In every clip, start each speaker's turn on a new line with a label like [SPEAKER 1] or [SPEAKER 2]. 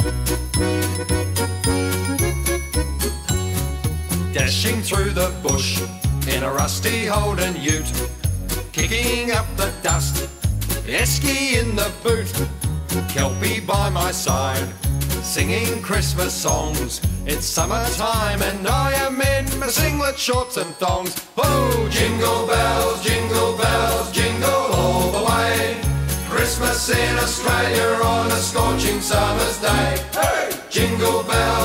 [SPEAKER 1] Dashing through the bush in a rusty Holden ute, kicking up the dust, esky in the boot, Kelpie by my side, singing Christmas songs. It's summertime and I am in my singlet, shorts and thongs. Oh, jingle bells, jingle all the way. Christmas in Australia on a scorching summer's day. Hey! Jingle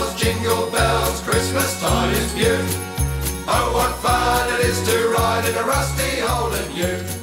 [SPEAKER 1] bells, Christmas time is beaut. Oh, what fun it is to ride in a rusty Holden ute.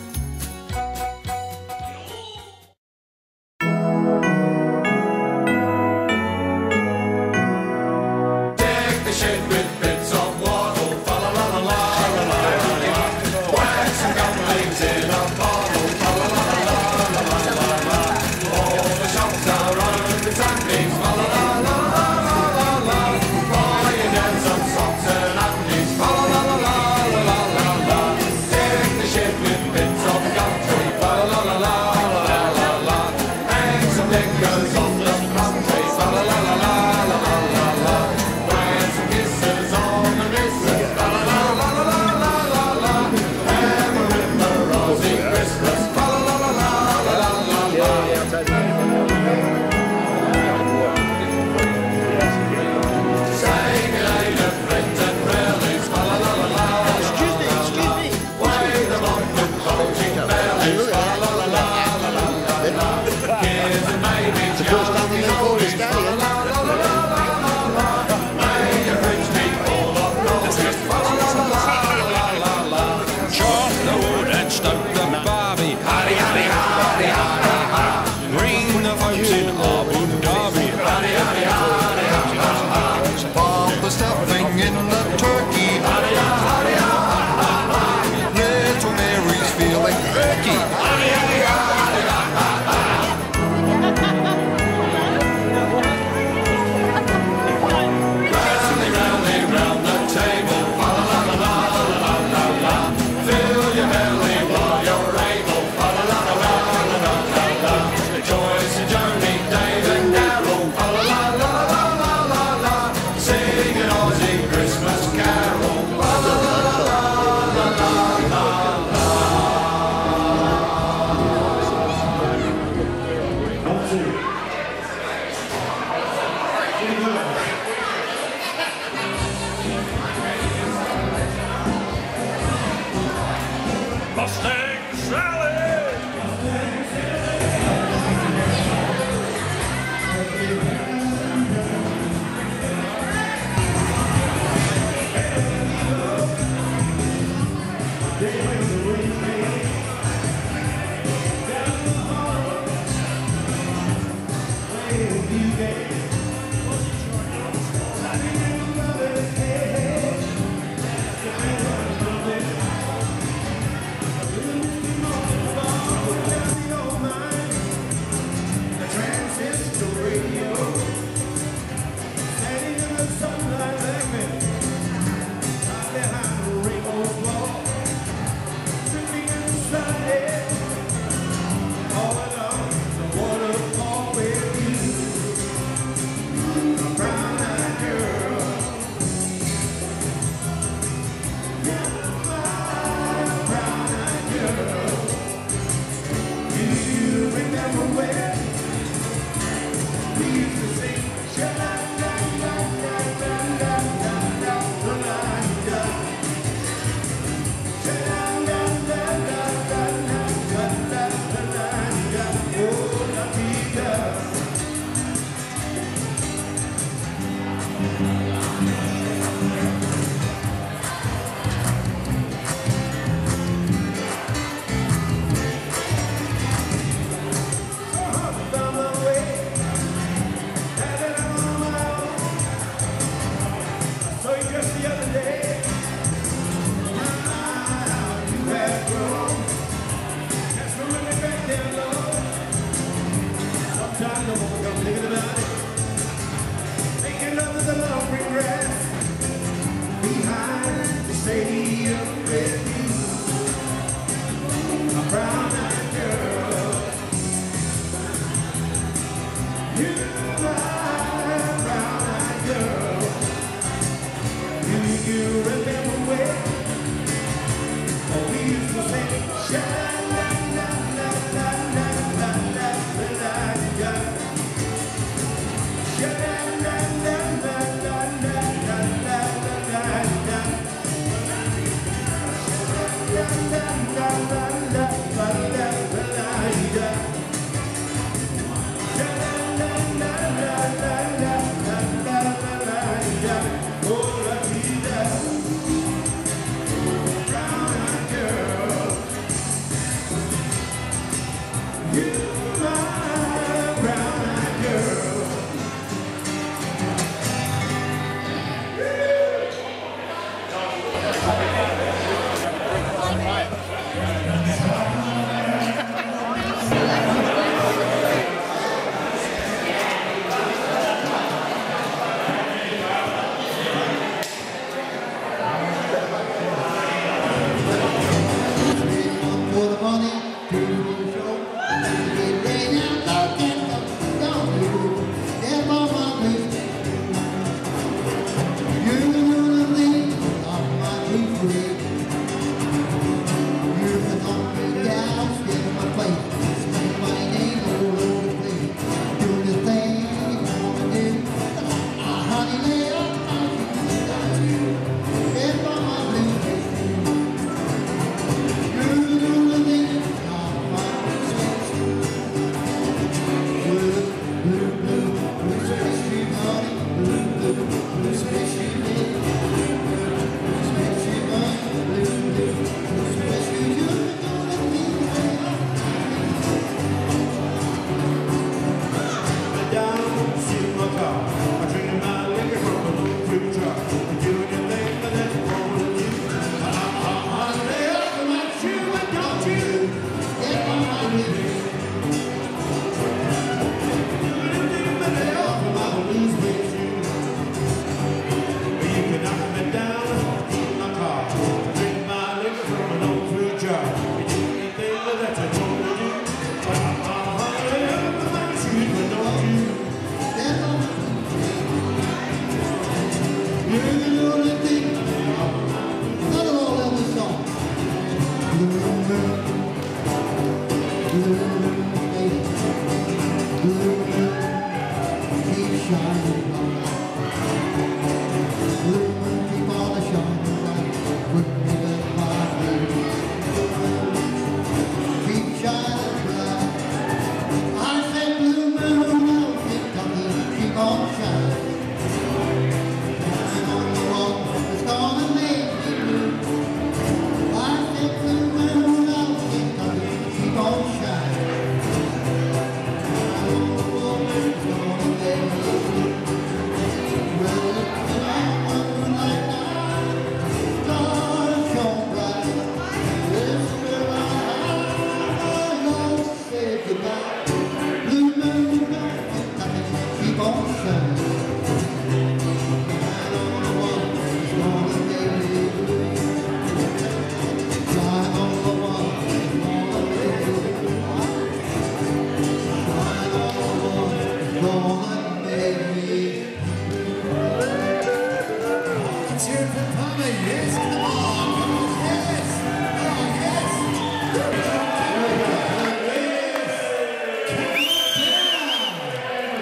[SPEAKER 2] You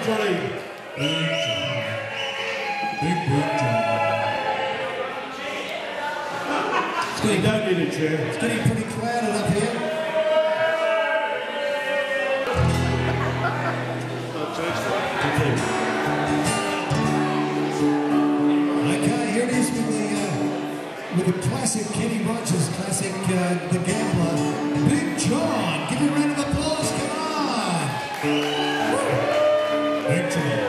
[SPEAKER 2] everybody. Big John. It's getting, don't need a chair.
[SPEAKER 3] It's getting pretty crowded up here. Okay, here it is with the classic Kenny Rogers, classic The Gambler, Big John. Give you a round of applause, come on. Big John.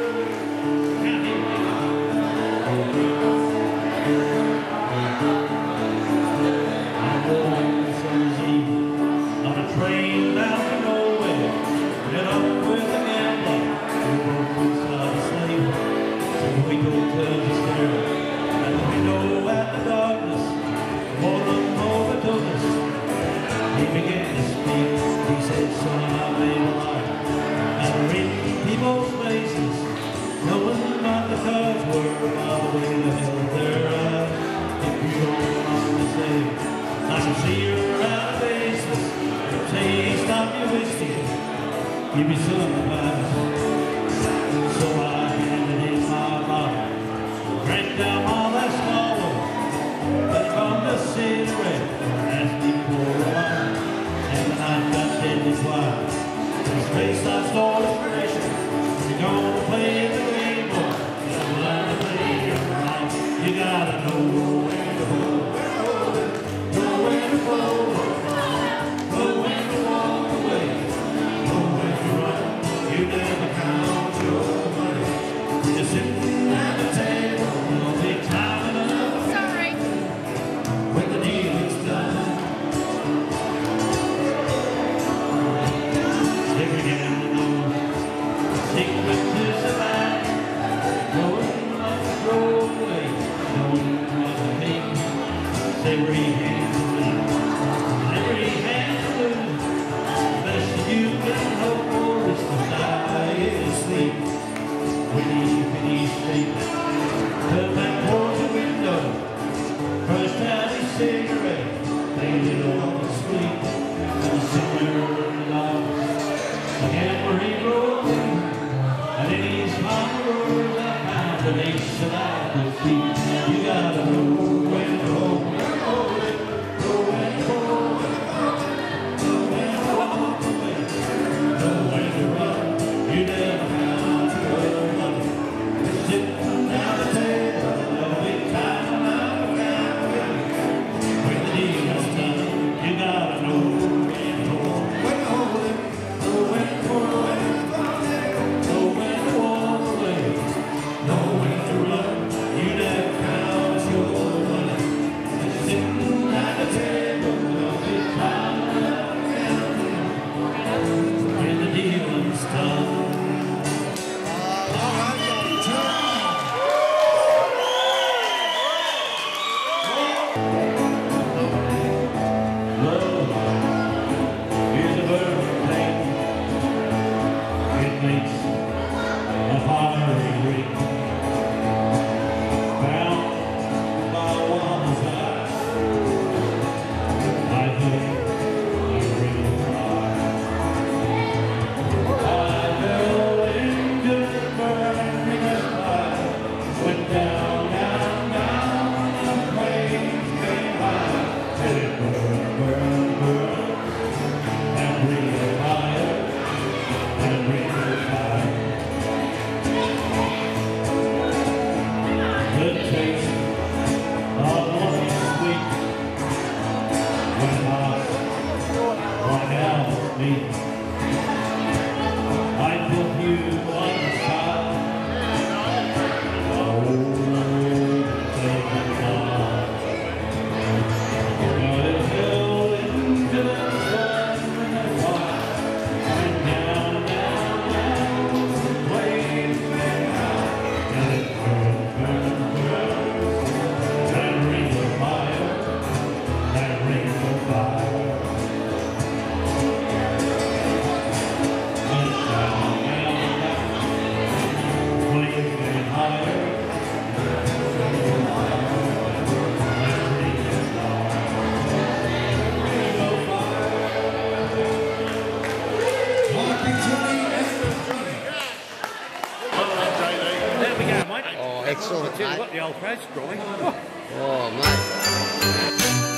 [SPEAKER 4] Give me some advice. So I handed in my bottle, drank down all that swallow, but from the cigarette, asked me for a while, and the night got deadly quiet. In space I started crashing. You're gonna play the game, boy. You learn to play it right. You gotta know when to hold it, know when to fold it, know when to walk away. You never count your money. You're sitting at the table, you'll be time enough. Sorry. When the deal is done, every gambler knows secret to survive. Knowing what to throw away, knowing what to make. Every hand to lose, every hand to lose. The best you can hope for is to die asleep. When he finished sleeping, turned back towards the window, crushed out his cigarette, laid it on the street, and somewhere in the office, again where he rolled in, and in his pocket I found an ace that I could keep. You gotta know when to hold it, know when to hold it, know when to walk away, know when to run. You never count your money. Sitting down the table, there'll be time enough again. When the deal is done, you gotta know when to hold it, know when to hold it, know when to walk away, know when to run. You never count your money. Sitting at the table, there'll be time enough again. When the deal is done.
[SPEAKER 5] Excellent,
[SPEAKER 4] Tell you
[SPEAKER 5] mate.
[SPEAKER 4] what, the old throat's growing.
[SPEAKER 5] Oh, mate.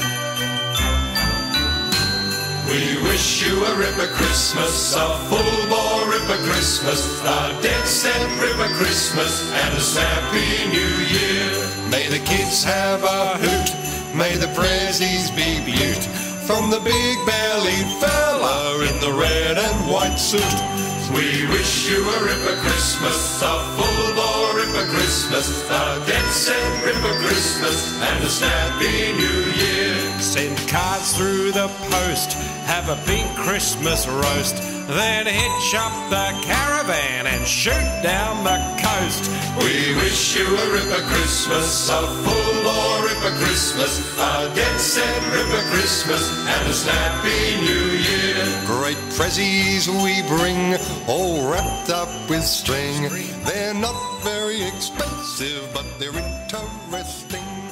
[SPEAKER 1] We wish you a ripper Christmas, a full bore ripper Christmas, a dead set ripper Christmas, and a snappy New Year. May the kids have a hoot, may the prezzies be beaut, from the big-bellied fella in the red and white suit. We wish you a ripper Christmas, a full bore ripper Christmas, a dead set ripper Christmas, and a snappy New Year. Send cards through the post, have a big Christmas roast, then hitch up the caravan and shoot down the coast. We wish you a ripper Christmas, a full bore ripper Christmas, a dead set ripper Christmas, and a snappy New Year. Great prezzies we bring, all wrapped up with string. They're not very expensive, but they're interesting.